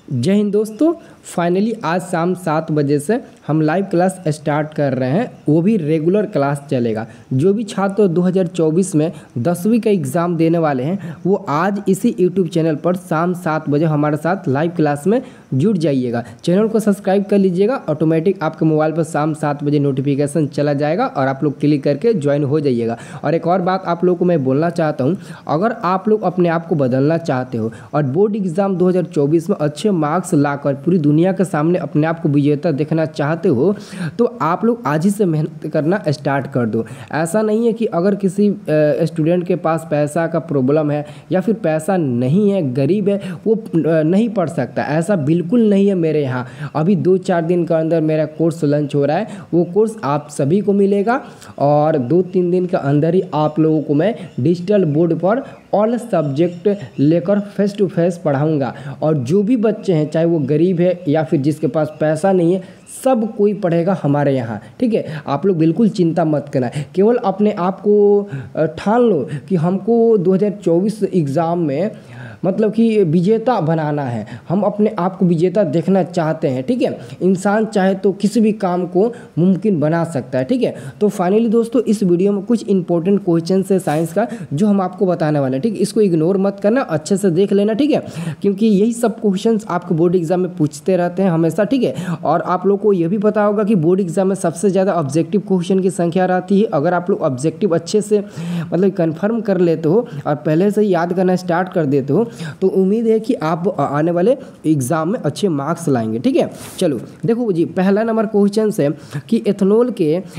जय हिंद दोस्तों। फाइनली आज शाम 7 बजे से हम लाइव क्लास स्टार्ट कर रहे हैं, वो भी रेगुलर क्लास चलेगा। जो भी छात्र 2024 में 10वीं का एग्ज़ाम देने वाले हैं वो आज इसी यूट्यूब चैनल पर शाम 7 बजे हमारे साथ लाइव क्लास में जुड़ जाइएगा। चैनल को सब्सक्राइब कर लीजिएगा, ऑटोमेटिक आपके मोबाइल पर शाम 7 बजे नोटिफिकेशन चला जाएगा और आप लोग क्लिक करके ज्वाइन हो जाइएगा। और एक और बात आप लोगों को मैं बोलना चाहता हूँ, अगर आप लोग अपने आप को बदलना चाहते हो और बोर्ड एग्ज़ाम 2024 में अच्छे मार्क्स लाकर पूरी दुनिया के सामने अपने आप को विजेता देखना चाहते हो तो आप लोग आज ही से मेहनत करना स्टार्ट कर दो। ऐसा नहीं है कि अगर किसी स्टूडेंट के पास पैसा का प्रॉब्लम है या फिर पैसा नहीं है, गरीब है, वो नहीं पढ़ सकता, ऐसा बिल्कुल नहीं है। मेरे यहाँ अभी 2-4 दिन के अंदर मेरा कोर्स लॉन्च हो रहा है, वो कोर्स आप सभी को मिलेगा और 2-3 दिन के अंदर ही आप लोगों को मैं डिजिटल बोर्ड पर ऑल सब्जेक्ट लेकर फेस टू फेस पढ़ाऊंगा। और जो भी बच्चे हैं, चाहे वो गरीब है या फिर जिसके पास पैसा नहीं है, सब कोई पढ़ेगा हमारे यहाँ, ठीक है। आप लोग बिल्कुल चिंता मत करना, केवल अपने आप को ठान लो कि हमको 2024 एग्ज़ाम में मतलब कि विजेता बनाना है, हम अपने आप को विजेता देखना चाहते हैं, ठीक है। इंसान चाहे तो किसी भी काम को मुमकिन बना सकता है, ठीक है। तो फाइनली दोस्तों इस वीडियो में कुछ इंपॉर्टेंट क्वेश्चन है साइंस का जो हम आपको बताने वाले हैं, ठीक है। इसको इग्नोर मत करना, अच्छे से देख लेना, ठीक है, क्योंकि यही सब क्वेश्चन आपको बोर्ड एग्जाम में पूछते रहते हैं हमेशा, ठीक है। और आप लोग को यह भी पता होगा कि बोर्ड एग्जाम में सबसे ज़्यादा ऑब्जेक्टिव क्वेश्चन की संख्या रहती है। अगर आप लोग ऑब्जेक्टिव अच्छे से मतलब कन्फर्म कर लेते हो और पहले से याद करना स्टार्ट कर देते हो तो उम्मीद है कि आप आने वाले एग्जाम में अच्छे मार्क्स लाएंगे, ठीक है। चलो देखो जी, पहला नंबर क्वेश्चन है कि एथेनॉल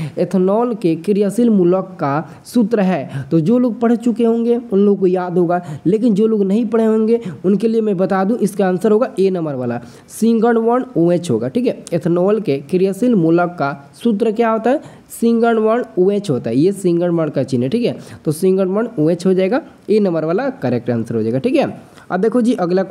के क्रियाशील मूलक का सूत्र है। तो जो लोग पढ़ चुके होंगे उन लोगों को याद होगा, लेकिन जो लोग नहीं पढ़े होंगे उनके लिए मैं बता दूं, इसका आंसर होगा ए नंबर वाला, सिंगल बॉन्ड OH होगा, ठीक है। एथेनॉल के क्रियाशील मूलक का सूत्र क्या होता है? सिंगल बॉन्ड OH होता है, ये सिंगल बॉन्ड का चिन्ह है, ठीक है। तो सिंगल बॉन्ड OH हो जाएगा, ए नंबर वाला करेक्ट आंसर हो जाएगा, ठीक है। अब देखो जी अगला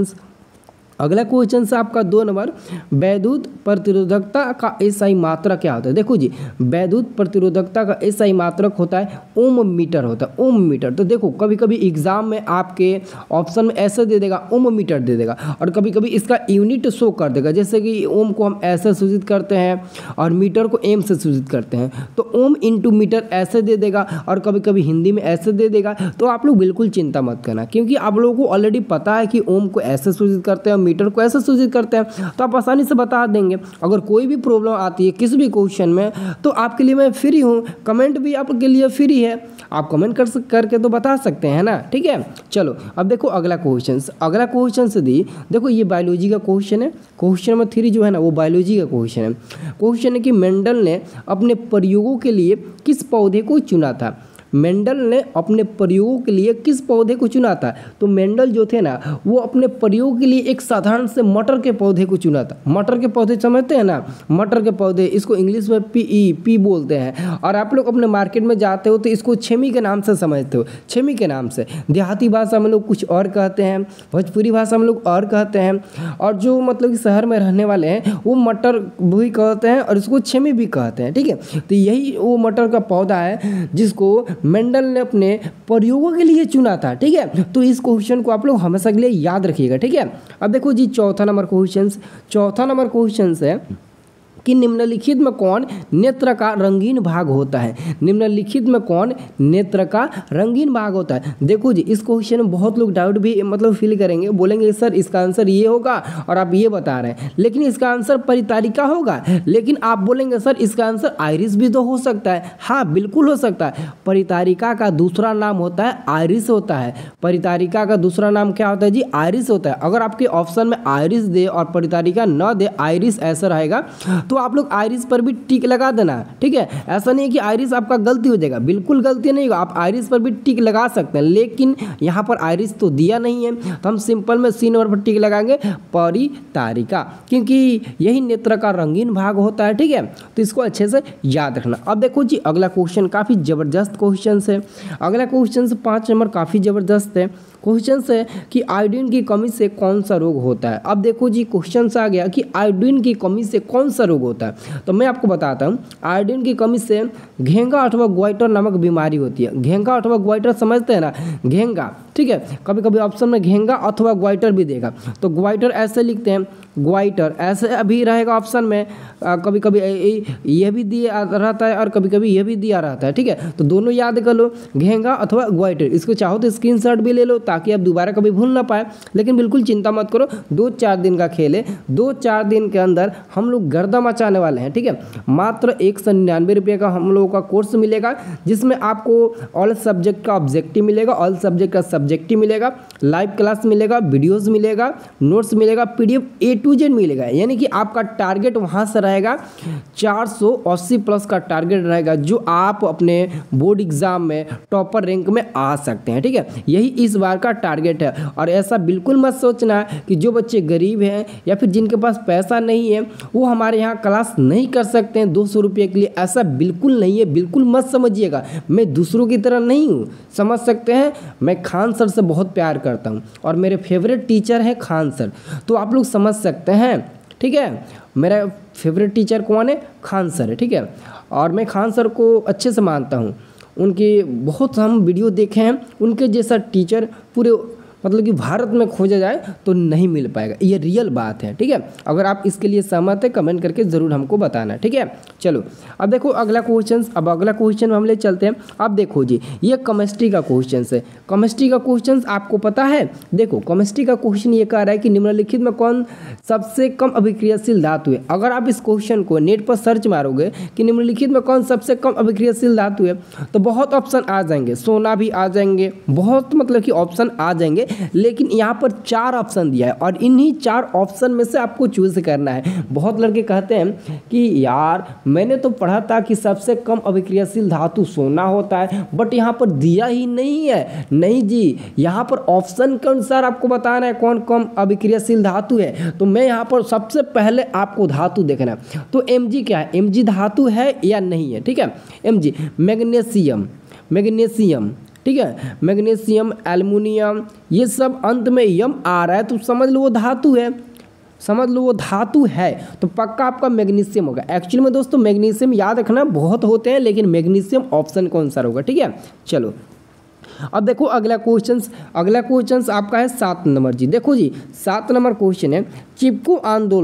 क्वेश्चन से आपका 2 नंबर, वैद्युत प्रतिरोधकता का SI मात्रक क्या होता है? देखो जी, वैद्युत प्रतिरोधकता का SI मात्रक होता है ओम मीटर होता है, ओम मीटर। तो देखो कभी कभी एग्जाम में आपके ऑप्शन में ऐसे दे देगा, ओम मीटर दे देगा, और कभी कभी इसका यूनिट शो कर देगा, जैसे कि ओम को हम ऐसे सूचित करते हैं और मीटर को एम से सूचित करते हैं, तो ओम इंटू मीटर ऐसे दे देगा, और कभी कभी हिंदी में ऐसे दे देगा। तो आप लोग बिल्कुल चिंता मत करना, क्योंकि आप लोगों को ऑलरेडी पता है कि ओम को ऐसे सूचित करते हैं, मीटर को ऐसे सूचित करते हैं, तो आप आसानी से बता देंगे। अगर कोई भी प्रॉब्लम आती है किसी भी क्वेश्चन में तो आपके लिए मैं फ्री हूँ, कमेंट भी आपके लिए फ्री है, आप कमेंट करके तो बता सकते हैं ना, ठीक है। चलो अब देखो अगला क्वेश्चन से दी, देखो ये बायोलॉजी का क्वेश्चन है। क्वेश्चन नंबर 3 जो है ना वो बायोलॉजी का क्वेश्चन है। क्वेश्चन है कि मेंडल ने अपने प्रयोगों के लिए किस पौधे को चुना था? मेंडल ने अपने प्रयोगों के लिए किस पौधे को चुना था? तो मेंडल जो थे ना वो अपने प्रयोग के लिए एक साधारण से मटर के पौधे को चुना था। मटर के पौधे समझते हैं ना, मटर के पौधे, इसको इंग्लिश में पी बोलते हैं, और आप लोग अपने मार्केट में जाते हो तो इसको छेमी के नाम से समझते हो, छेमी के नाम से। देहाती भाषा में लोग कुछ और कहते हैं, भोजपुरी भाषा में लोग और कहते हैं, और जो मतलब कि शहर में रहने वाले हैं वो मटर भी कहते हैं और इसको छेमी भी कहते हैं, ठीक है। तो यही वो मटर का पौधा है जिसको मेंडल ने अपने प्रयोगों के लिए चुना था, ठीक है। तो इस क्वेश्चन को आप लोग हमेशा के लिए याद रखिएगा, ठीक है। अब देखो जी चौथा नंबर क्वेश्चन है कि निम्नलिखित में कौन नेत्र का रंगीन भाग होता है? निम्नलिखित में कौन नेत्र का रंगीन भाग होता है? देखो जी इस क्वेश्चन में बहुत लोग डाउट भी मतलब फील करेंगे, बोलेंगे सर इसका आंसर ये होगा और आप ये बता रहे हैं, लेकिन इसका आंसर परितारिका होगा। लेकिन आप बोलेंगे सर इसका आंसर आइरिस भी तो हो सकता है। हाँ बिल्कुल हो सकता है। परितारिका का दूसरा नाम होता है आइरिस होता है। परितारिका का दूसरा नाम क्या होता है जी? आइरिस होता है। अगर आपके ऑप्शन में आइरिस दे और परितारिका न दे, आइरिस ऐसा रहेगा, तो आप लोग आइरिस पर भी टिक लगा देना, ठीक है। ऐसा नहीं है कि आइरिस आपका गलती हो जाएगा, बिल्कुल गलती नहीं होगा, आप आइरिस पर भी टिक लगा सकते हैं, लेकिन यहाँ पर आइरिस तो दिया नहीं है, तो हम सिंपल में सी नंबर पर टिक लगाएंगे, परितारिका, क्योंकि यही नेत्र का रंगीन भाग होता है, ठीक है। तो इसको अच्छे से याद रखना। अब देखो जी अगला क्वेश्चन काफ़ी ज़बरदस्त क्वेश्चन है। अगला क्वेश्चन से 5 नंबर काफ़ी ज़बरदस्त है। क्वेश्चन है कि आयोडीन की कमी से कौन सा रोग होता है। अब देखो जी क्वेश्चन आ गया कि आयोडीन की कमी से कौन सा रोग होता है। तो मैं आपको बताता हूँ, आयोडीन की कमी से घेंगा अथवा ग्वाइटर नामक बीमारी होती है। घेंगा अथवा ग्वाइटर समझते हैं ना, घेंगा, ठीक है। कभी कभी ऑप्शन में घेंगा अथवा ग्वाइटर भी देगा, तो ग्वाइटर ऐसे लिखते हैं, ग्वाइटर ऐसे अभी रहेगा ऑप्शन में। कभी कभी ये भी दिया रहता है और कभी कभी ये भी दिया रहता है, ठीक है। तो दोनों याद कर लो, घेंगा अथवा ग्वाइटर। इसको चाहो तो स्क्रीनशॉट भी ले लो ताकि आप दोबारा कभी भूल ना पाए। लेकिन बिल्कुल चिंता मत करो, 2-4 दिन का खेल है, 2-4 दिन के अंदर हम लोग गर्दा मचाने वाले हैं, ठीक है। मात्र 199 रुपये का हम लोगों का कोर्स मिलेगा, जिसमें आपको ऑल सब्जेक्ट का ऑब्जेक्टिव मिलेगा, ऑल सब्जेक्ट का सब्जेक्टिव मिलेगा, लाइव क्लास मिलेगा, वीडियोज़ मिलेगा, नोट्स मिलेगा, PDF A to Z मिलेगा। यानी कि आपका टारगेट वहाँ से रहेगा 480 प्लस का टारगेट रहेगा, जो आप अपने बोर्ड एग्जाम में टॉपर रैंक में आ सकते हैं, ठीक है। यही इस बार का टारगेट है। और ऐसा बिल्कुल मत सोचना कि जो बच्चे गरीब हैं या फिर जिनके पास पैसा नहीं है वो हमारे यहाँ क्लास नहीं कर सकते हैं 200 रुपये के लिए, ऐसा बिल्कुल नहीं है। बिल्कुल मत समझिएगा, मैं दूसरों की तरह नहीं हूँ, समझ सकते हैं। मैं खान सर से बहुत प्यार करता हूँ और मेरे फेवरेट टीचर हैं खान सर, तो आप लोग समझ सकते हैं, ठीक है। मेरा फेवरेट टीचर कौन है? खान सर है, ठीक है। और मैं खान सर को अच्छे से मानता हूँ, उनके बहुत हम वीडियो देखे हैं। उनके जैसा टीचर पूरे मतलब कि भारत में खोजा जाए तो नहीं मिल पाएगा, ये रियल बात है, ठीक है। अगर आप इसके लिए सहमत है कमेंट करके ज़रूर हमको बताना, ठीक है। चलो अब देखो अगला क्वेश्चन, अब अगला क्वेश्चन हम ले चलते हैं। अब देखो जी ये केमिस्ट्री का क्वेश्चन है। केमिस्ट्री का क्वेश्चन आपको पता है, देखो केमिस्ट्री का क्वेश्चन ये कह रहा है कि निम्नलिखित में कौन सबसे कम अभिक्रियाशील धातु है। अगर आप इस क्वेश्चन को नेट पर सर्च मारोगे कि निम्नलिखित में कौन सबसे कम अभिक्रियाशील धातु है, तो बहुत ऑप्शन आ जाएंगे, सोना भी आ जाएंगे, बहुत मतलब कि ऑप्शन आ जाएंगे। लेकिन यहाँ पर 4 ऑप्शन दिया है और इन्हीं 4 ऑप्शन में से आपको चूज करना है। बहुत लड़के कहते हैं कि यार मैंने तो पढ़ा था कि सबसे कम अभिक्रियाशील धातु सोना होता है, बट यहाँ पर दिया ही नहीं है। नहीं जी, यहाँ पर ऑप्शन के अनुसार आपको बताना है कौन कम अभिक्रियाशील धातु है। तो मैं यहाँ पर सबसे पहले आपको धातु देखना है, तो Mg क्या है, Mg धातु है या नहीं है, ठीक है। Mg मैग्नीशियम, मैग्नीशियम, ठीक है, मैग्नीशियम, एल्युमिनियम, ये सब अंत में यम आ रहा है तो समझ लो वो धातु है, समझ लो वो धातु है। तो पक्का आपका मैग्नीशियम होगा। एक्चुअली में दोस्तों मैग्नीशियम याद रखना बहुत होते हैं, लेकिन मैग्नीशियम ऑप्शन कौन सा होगा, ठीक है। चलो अब देखो अगला क्वेश्चन आपका है 7 नंबर जी। देखो जी 7 नंबर क्वेश्चन है, चिपको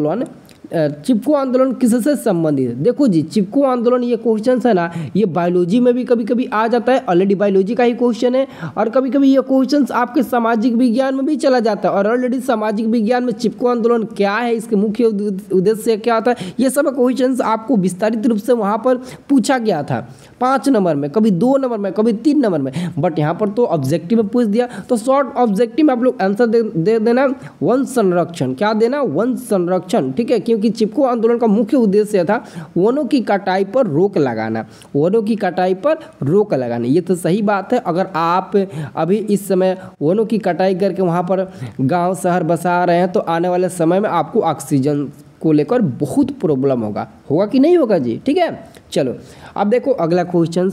आंदोलन किससे संबंधित है। देखो जी चिपको आंदोलन ये क्वेश्चन है ना, ये बायोलॉजी में भी कभी कभी आ जाता है, ऑलरेडी बायोलॉजी का ही क्वेश्चन है। और कभी कभी ये क्वेश्चन आपके सामाजिक विज्ञान में भी चला जाता है, और ऑलरेडी सामाजिक विज्ञान में चिपको आंदोलन क्या है, इसके मुख्य उद्देश्य क्या होता है, ये सब क्वेश्चन आपको विस्तारित रूप से वहाँ पर पूछा गया था 5 नंबर में, कभी 2 नंबर में, कभी 3 नंबर में। बट यहाँ पर तो ऑब्जेक्टिव में पूछ दिया, तो शॉर्ट ऑब्जेक्टिव में आप लोग आंसर दे देना वन संरक्षण। क्या देना? वन संरक्षण, ठीक है। क्योंकि चिपको आंदोलन का मुख्य उद्देश्य था वनों की कटाई पर रोक लगाना, वनों की कटाई पर रोक लगाना। ये तो सही बात है। अगर आप अभी इस समय वनों की कटाई करके वहाँ पर गांव शहर बसा रहे हैं, तो आने वाले समय में आपको ऑक्सीजन को लेकर बहुत प्रॉब्लम होगा कि नहीं होगा जी, ठीक है। चलो अब देखो अगला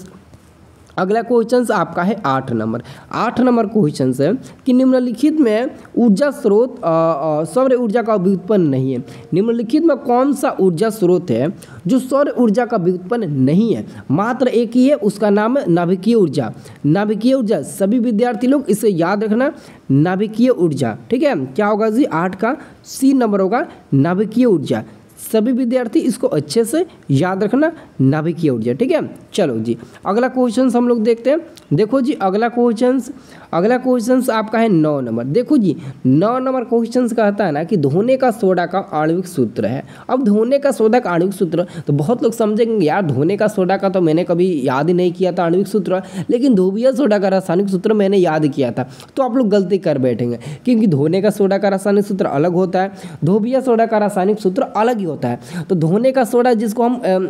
क्वेश्चन आपका है 8 नंबर। 8 नंबर क्वेश्चन है कि निम्नलिखित में ऊर्जा स्रोत सौर ऊर्जा का व्युत्पन्न नहीं है। निम्नलिखित में कौन सा ऊर्जा स्रोत है जो सौर ऊर्जा का व्युत्पन्न नहीं है? मात्र एक ही है, उसका नाम है नाभिकीय ऊर्जा। नाभिकीय ऊर्जा, सभी विद्यार्थी लोग इसे याद रखना, नाभिकीय ऊर्जा, ठीक है। क्या होगा जी? 8 का C नंबर होगा नाभिकीय ऊर्जा। सभी विद्यार्थी इसको अच्छे से याद रखना, नाभिकीय ऊर्जा, ठीक है। चलो जी अगला क्वेश्चन हम लोग देखते हैं। देखो जी अगला क्वेश्चन आपका है 9 नंबर। देखो जी 9 नंबर क्वेश्चन कहता है ना कि धोने का सोडा का आणविक सूत्र है। अब धोने का सोडा का आणविक सूत्र, तो बहुत लोग समझेंगे यार धोने का सोडा का तो मैंने कभी याद ही नहीं किया था आणविक सूत्र, लेकिन धोबिया सोडा का रासायनिक सूत्र मैंने याद किया था। तो आप लोग गलती कर बैठेंगे, क्योंकि धोने का सोडा का रासायनिक सूत्र अलग होता है, धोबिया सोडा का रासायनिक सूत्र अलग ही होता है। तो धोने का सोडा जिसको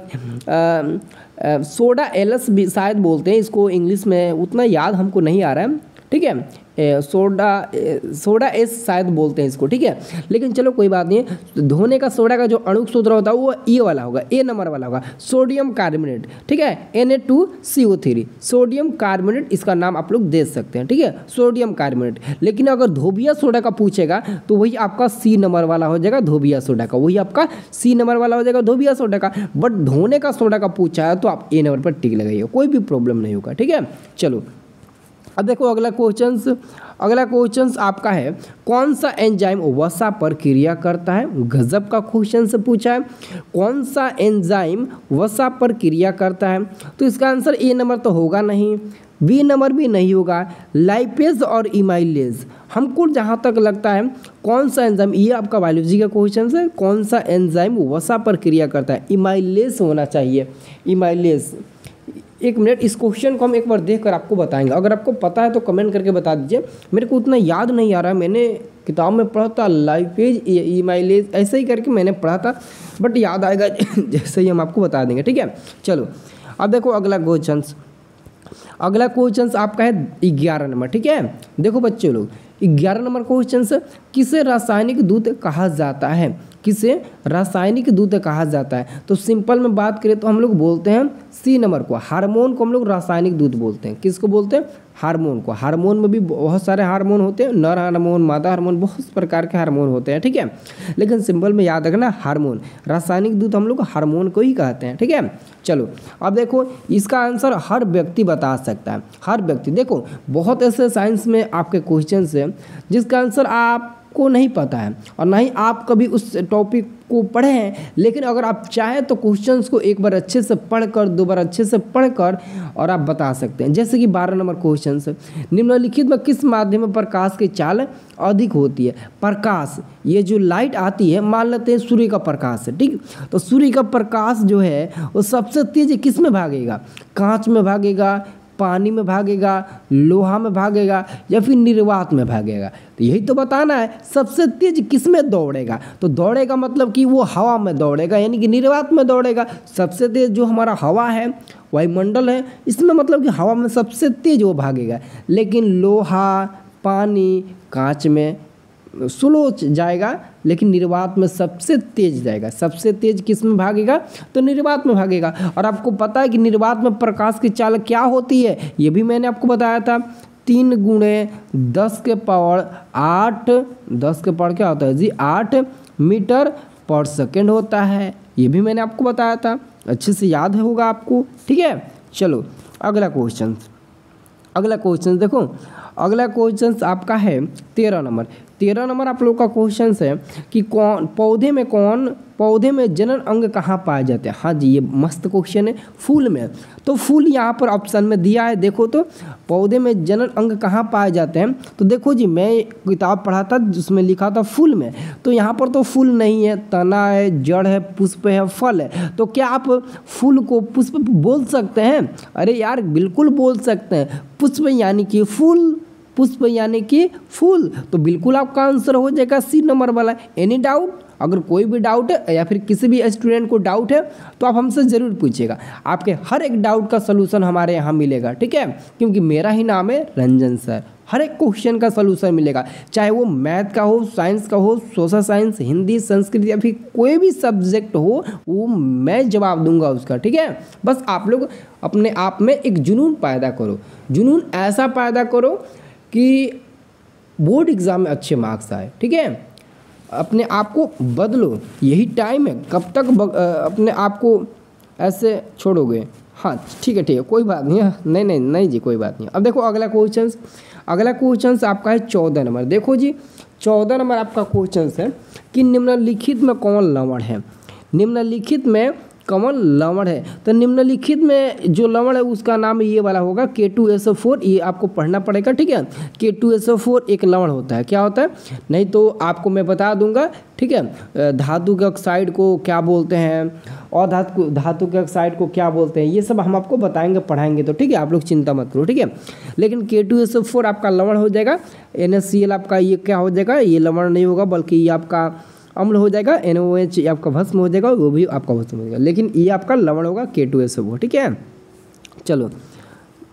हम सोडा एलस भी शायद बोलते हैं, इसको इंग्लिश में उतना याद हमको नहीं आ रहा है, ठीक है। सोडा एस शायद बोलते हैं इसको, ठीक है। लेकिन चलो कोई बात नहीं है। धोने का सोडा का जो अणुक सूत्र होता है वो ए वाला होगा, ए नंबर वाला होगा, सोडियम कार्बोनेट, ठीक है, Na2CO3, सोडियम कार्बोनेट इसका नाम आप लोग दे सकते हैं, ठीक है, सोडियम कार्बोनेट। लेकिन अगर धोबिया सोडा का पूछेगा तो वही आपका सी नंबर वाला हो जाएगा, धोबिया सोडा का, वही आपका सी नंबर वाला हो जाएगा धोबिया सोडा का। बट धोने का सोडा का पूछा है तो आप ए नंबर पर टिक लगाइए, कोई भी प्रॉब्लम नहीं होगा, ठीक है। चलो अब देखो अगला क्वेश्चन आपका है, कौन सा एंजाइम वसा पर क्रिया करता है। गजब का क्वेश्चन से पूछा है, कौन सा एंजाइम वसा पर क्रिया करता है। तो इसका आंसर ए नंबर तो होगा नहीं, बी नंबर भी नहीं होगा, लाइपेज और इमाइलेज। हमको जहाँ तक लगता है कौन सा एंजाइम, ये आपका बायोलॉजी का क्वेश्चन है, कौन सा एंजाइम वसा पर क्रिया करता है, इमाइलेज होना चाहिए, इमाइलेज। एक मिनट, इस क्वेश्चन को हम एक बार देख कर आपको बताएंगे, अगर आपको पता है तो कमेंट करके बता दीजिए। मेरे को उतना याद नहीं आ रहा है, मैंने किताब में पढ़ा था लाइपेज इमाइलेज ऐसे ही करके मैंने पढ़ा था, बट याद आएगा जैसे ही हम आपको बता देंगे, ठीक है। चलो अब देखो अगला क्वेश्चन आपका है 11 नंबर, ठीक है। देखो बच्चे लोग 11 नंबर क्वेश्चन, किसे रासायनिक दूत कहा जाता है, किसे रासायनिक दूत कहा जाता है। तो सिंपल में बात करें तो हम लोग बोलते हैं सी नंबर को, हार्मोन को हम लोग रासायनिक दूत बोलते हैं। किसको बोलते हैं, हार्मोन को। हार्मोन में भी बहुत सारे हार्मोन होते हैं, नर हार्मोन, मादा हार्मोन, बहुत प्रकार के हार्मोन होते हैं, ठीक है। लेकिन सिंपल में याद रखना हार्मोन, रासायनिक दूत हम लोग हार्मोन को ही कहते हैं, ठीक है। चलो अब देखो इसका आंसर हर व्यक्ति बता सकता है, हर व्यक्ति। देखो बहुत ऐसे साइंस में आपके क्वेश्चन है जिसका आंसर आपको नहीं पता है और ना ही आप कभी उस टॉपिक को पढ़े हैं, लेकिन अगर आप चाहें तो क्वेश्चंस को एक बार अच्छे से पढ़कर, दो बार अच्छे से पढ़कर और आप बता सकते हैं। जैसे कि 12 नंबर क्वेश्चन है, निम्नलिखित में किस माध्यम में प्रकाश की चाल अधिक होती है। प्रकाश, ये जो लाइट आती है, मान लेते हैं सूर्य का प्रकाश है, ठीक। तो सूर्य का प्रकाश जो है वो सबसे तेज किस में भागेगा, कांच में भागेगा, पानी में भागेगा, लोहा में भागेगा या फिर निर्वात में भागेगा। तो यही तो बताना है सबसे तेज किस में दौड़ेगा। तो दौड़ेगा मतलब कि वो हवा में दौड़ेगा, यानी कि निर्वात में दौड़ेगा। सबसे तेज जो हमारा हवा है, वायुमंडल है, इसमें मतलब कि हवा में सबसे तेज वो भागेगा। लेकिन लोहा, पानी, कांच में स्लो जाएगा, लेकिन निर्वात में सबसे तेज जाएगा। सबसे तेज किस में भागेगा, तो निर्वात में भागेगा। और आपको पता है कि निर्वात में प्रकाश की चाल क्या होती है, ये भी मैंने आपको बताया था, 3 × 10 के पावर 8, 10 के पावर क्या होता है जी, 8 मीटर पर सेकेंड होता है। ये भी मैंने आपको बताया था, अच्छे से याद होगा आपको, ठीक है। चलो अगला क्वेश्चन देखो, अगला क्वेश्चन आपका है 13 नंबर। 13 नंबर आप लोग का क्वेश्चन है कि पौधे में जनन अंग कहाँ पाए जाते हैं। हाँ जी, ये मस्त क्वेश्चन है। फूल में, तो फूल यहाँ पर ऑप्शन में दिया है, देखो तो पौधे में जनन अंग कहाँ पाए जाते हैं। तो देखो जी, मैं किताब पढ़ा था जिसमें लिखा था फूल में, तो यहाँ पर तो फूल नहीं है, तना है, जड़ है, पुष्प है, फल है। तो क्या आप फूल को पुष्प बोल सकते हैं? अरे यार बिल्कुल बोल सकते हैं, पुष्प यानी कि फूल, पुष्प यानी कि फूल। तो बिल्कुल आपका आंसर हो जाएगा सी नंबर वाला। Any doubt? अगर कोई भी डाउट है या फिर किसी भी स्टूडेंट को डाउट है तो आप हमसे ज़रूर पूछिएगा, आपके हर एक डाउट का सलूशन हमारे यहाँ मिलेगा, ठीक है। क्योंकि मेरा ही नाम है रंजन सर, हर एक क्वेश्चन का सलूशन मिलेगा, चाहे वो मैथ का हो, साइंस का हो, सोशल साइंस, हिंदी, संस्कृत या फिर कोई भी सब्जेक्ट हो, वो मैं जवाब दूंगा उसका, ठीक है। बस आप लोग अपने आप में एक जुनून पैदा करो, जुनून ऐसा पैदा करो कि बोर्ड एग्ज़ाम में अच्छे मार्क्स आए, ठीक है। अपने आप को बदलो, यही टाइम है। कब तक अपने आप को ऐसे छोड़ोगे? हाँ ठीक है, कोई बात नहीं, नहीं जी, कोई बात नहीं। अब देखो अगला क्वेश्चन आपका है 14 नंबर। देखो जी 14 नंबर आपका क्वेश्चन है कि निम्नलिखित में कौन लवण है। निम्नलिखित में कौन लवण है? तो निम्नलिखित में जो लवण है उसका नाम ये वाला होगा K2SO4। ये आपको पढ़ना पड़ेगा, ठीक है। K2SO4 एक लवण होता है। क्या होता है? नहीं तो आपको मैं बता दूंगा, ठीक है। धातु के ऑक्साइड को क्या बोलते हैं और धातु के ऑक्साइड को क्या बोलते हैं, ये सब हम आपको बताएंगे, पढ़ाएंगे, तो ठीक है, आप लोग चिंता मत करो, ठीक है। लेकिन K2SO4 आपका लवण हो जाएगा। NaCl आपका ये क्या हो जाएगा, ये लवण नहीं होगा, बल्कि ये आपका अम्ल हो जाएगा। NaOH आपका भस्म हो जाएगा, वो भी आपका भस्म हो जाएगा, लेकिन ये आपका लवण होगा K2SO4, ठीक है। चलो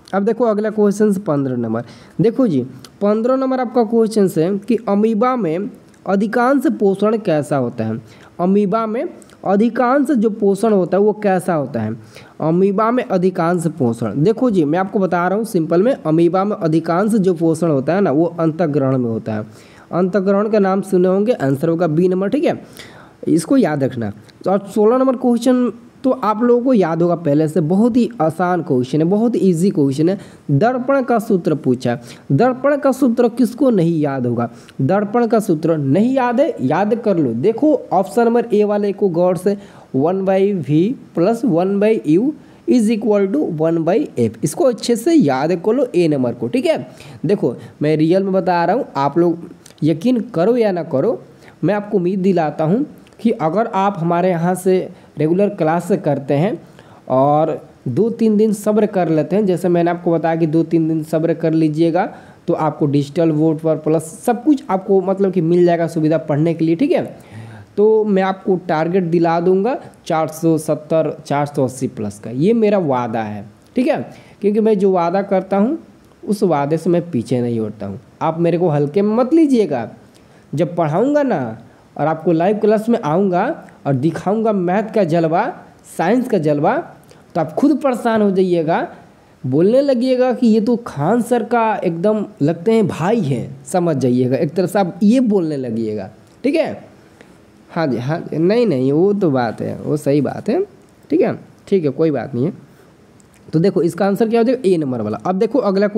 अब देखो अगला क्वेश्चन 15 नंबर। देखो जी 15 नंबर आपका क्वेश्चन है कि अमीबा में अधिकांश पोषण कैसा होता है। अमीबा में अधिकांश जो पोषण होता है वो कैसा होता है। अमीबा में अधिकांश पोषण, देखो जी मैं आपको बता रहा हूँ सिंपल में, अमीबा में अधिकांश जो पोषण होता है ना वो अंतःग्रहण में होता है। अंतःग्रहण का नाम सुने होंगे, आंसर होगा बी नंबर, ठीक है, इसको याद रखना। तो और 16 नंबर क्वेश्चन तो आप लोगों को याद होगा पहले से, बहुत ही आसान क्वेश्चन है, बहुत ही ईजी क्वेश्चन है। दर्पण का सूत्र पूछा है। दर्पण का सूत्र किसको नहीं याद होगा। दर्पण का सूत्र नहीं याद है, याद कर लो। देखो ऑप्शन नंबर ए वाले को गौर से, 1/v + 1/u = 1/f, इसको अच्छे से याद कर लो ए नंबर को, ठीक है। देखो मैं रियल में बता रहा हूँ, आप लोग यकीन करो या ना करो, मैं आपको उम्मीद दिलाता हूँ कि अगर आप हमारे यहाँ से रेगुलर क्लास करते हैं और 2-3 दिन सब्र कर लेते हैं, जैसे मैंने आपको बताया कि 2-3 दिन सब्र कर लीजिएगा तो आपको डिजिटल बोर्ड पर प्लस सब कुछ आपको मतलब कि मिल जाएगा सुविधा पढ़ने के लिए, ठीक है। तो मैं आपको टारगेट दिला दूंगा 470 480 प्लस का, ये मेरा वादा है, ठीक है। क्योंकि मैं जो वादा करता हूँ उस वादे से मैं पीछे नहीं हटता हूँ। आप मेरे को हल्के में मत लीजिएगा। जब पढ़ाऊँगा ना और आपको लाइव क्लास में आऊँगा और दिखाऊंगा मैथ का जलवा, साइंस का जलवा, तो आप खुद परेशान हो जाइएगा, बोलने लगिएगा कि ये तो खान सर का एकदम लगते हैं भाई हैं, समझ जाइएगा, एक तरह से आप ये बोलने लगिएगा, ठीक है। हाँ जी, हाँ नहीं वो तो बात है, वो सही बात है, ठीक है, ठीक है, कोई बात नहीं है। तो देखो इसका आंसर क्या हो जाएगा, ए नंबर वाला। अब देखो अगला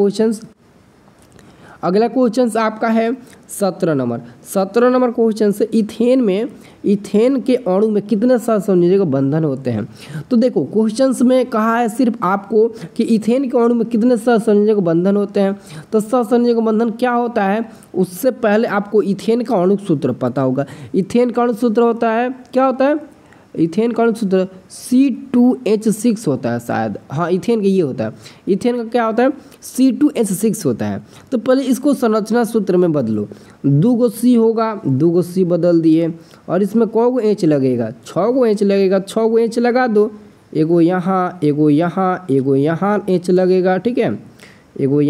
क्वेश्चन आपका है 17 नंबर। 17 नंबर क्वेश्चन से इथेन के अणु में कितने सहसंयोजक बंधन होते हैं। तो देखो क्वेश्चंस में कहा है सिर्फ आपको कि इथेन के अणु में कितने सहसंयोजक बंधन होते हैं। तो सहसंयोजक बंधन क्या होता है, उससे पहले आपको इथेन का अणु सूत्र पता होगा। इथेन का अणु सूत्र होता है, क्या होता है, इथेन का अणु सूत्र C2H6 होता है शायद, हाँ इथेन का ये होता है। इथेन का क्या होता है, C2H6 होता है। तो पहले इसको संरचना सूत्र में बदलो, 2 गो C होगा, 2 गो C बदल दिए, और इसमें कै गो H लगेगा, 6 गो H लगेगा, 6 गो H लगा दो, एगो यहाँ एगो यहाँ एगो यहाँ H लगेगा, ठीक है, एगो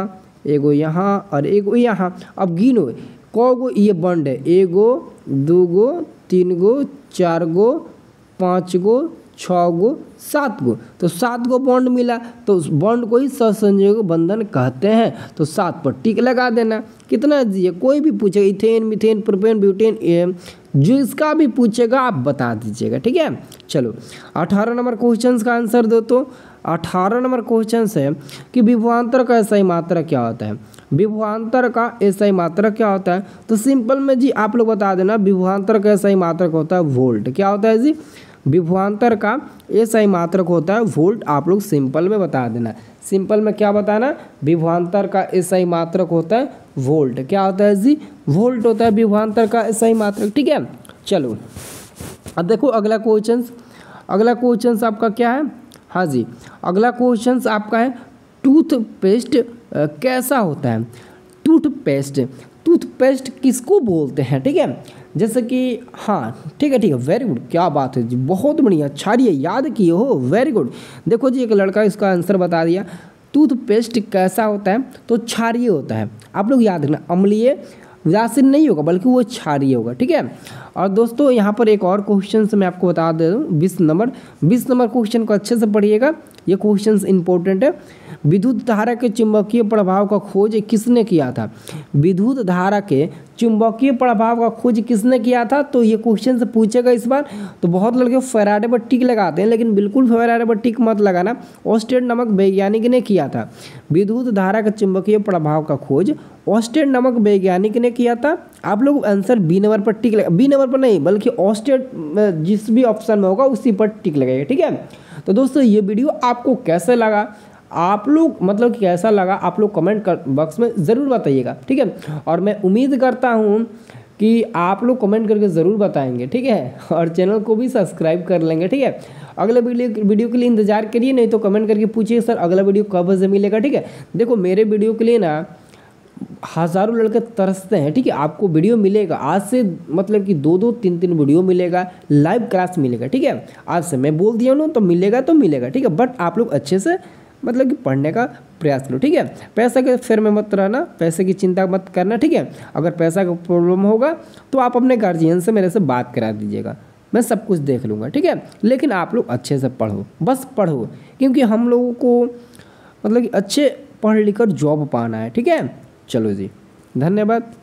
यहाँ और एगो यहाँ। अब गिनो कै गो ये बॉन्ड है, 1 गो 2 गो 3 गो 4 गो 5 गो 6 गो 7 गो, तो 7 गो बॉन्ड मिला, तो उस बॉन्ड को ही सहसंयोजक बंधन कहते हैं। तो 7 पर टिक लगा देना। कितना दिए, कोई भी पूछेगा, इथेन मीथेन प्रोपेन ब्यूटेन, जो इसका भी पूछेगा आप बता दीजिएगा, ठीक है। चलो 18 नंबर क्वेश्चन का आंसर दो। तो 18 नंबर क्वेश्चन है कि विभवांतर का एसआई मात्रक क्या होता है। विभवांतर का एसआई मात्रक क्या होता है। तो सिंपल में जी आप लोग बता देना, विभवांतर का एसआई मात्रक होता है वोल्ट। क्या होता है जी, विभवांतर का एसआई मात्रक होता है वोल्ट। आप लोग सिंपल में बता देना, सिंपल में क्या बताना, विभवांतर का एसआई मात्रक होता है वोल्ट। क्या होता है जी, वोल्ट होता है विभवांतर का एसआई मात्रक, ठीक है। चलो अब देखो अगला क्वेश्चन आपका क्या है। हाँ जी, अगला क्वेश्चन आपका है टूथपेस्ट कैसा होता है। टूथपेस्ट किसको बोलते हैं, ठीक है। जैसे कि हाँ ठीक है, वेरी गुड, क्या बात है जी, बहुत बढ़िया, अच्छा याद किए हो, वेरी गुड। देखो जी एक लड़का इसका आंसर बता दिया। टूथपेस्ट कैसा होता है, तो क्षारीय होता है। आप लोग याद रखना, अम्लीय विलासीन नहीं होगा बल्कि वो क्षारीय होगा, ठीक है। और दोस्तों यहाँ पर एक और क्वेश्चन मैं आपको बता दे दूँ, 20 नंबर क्वेश्चन को अच्छे से पढ़िएगा, ये क्वेश्चन इंपॉर्टेंट है। विद्युत धारा के चुंबकीय प्रभाव का खोज किसने किया था। विद्युत धारा के चुंबकीय प्रभाव का खोज किसने किया था, तो ये क्वेश्चन से पूछेगा इस बार। तो बहुत लड़के फैराडे पर टिक लगाते हैं, लेकिन बिल्कुल फैराडे पर टिक मत लगाना, ऑस्टेड नामक वैज्ञानिक ने किया था। विद्युत धारा के चुंबकीय प्रभाव का खोज ऑस्टेड नामक वैज्ञानिक ने किया था। आप लोग आंसर बी नंबर पर टिक लगा, बी नंबर पर नहीं बल्कि ऑस्टेड जिस भी ऑप्शन में होगा उसी पर टिक लगाइए, ठीक है। तो दोस्तों ये वीडियो आपको कैसा लगा, आप लोग मतलब कैसा लगा आप लोग कमेंट बॉक्स में ज़रूर बताइएगा, ठीक है। और मैं उम्मीद करता हूँ कि आप लोग कमेंट करके ज़रूर बताएंगे, ठीक है, और चैनल को भी सब्सक्राइब कर लेंगे, ठीक है। अगले वीडियो के लिए इंतज़ार करिए, नहीं तो कमेंट करके पूछिए सर अगला वीडियो कब से मिलेगा, ठीक है। देखो मेरे वीडियो के लिए ना हज़ारों लड़के तरसते हैं, ठीक है। आपको वीडियो मिलेगा आज से, मतलब कि 2-2 3-3 वीडियो मिलेगा, लाइव क्लास मिलेगा, ठीक है। आज से मैं बोल दिया हूँ तो मिलेगा, ठीक है। बट आप लोग अच्छे से मतलब कि पढ़ने का प्रयास करो, ठीक है। पैसा के फेर में मत रहना, पैसे की चिंता मत करना, ठीक है। अगर पैसा का प्रॉब्लम होगा तो आप अपने गार्जियन से मेरे से बात करा दीजिएगा, मैं सब कुछ देख लूँगा, ठीक है। लेकिन आप लोग अच्छे से पढ़ो, बस पढ़ो, क्योंकि हम लोगों को मतलब कि अच्छे पढ़ लिख कर जॉब पाना है, ठीक है। चलो जी, धन्यवाद।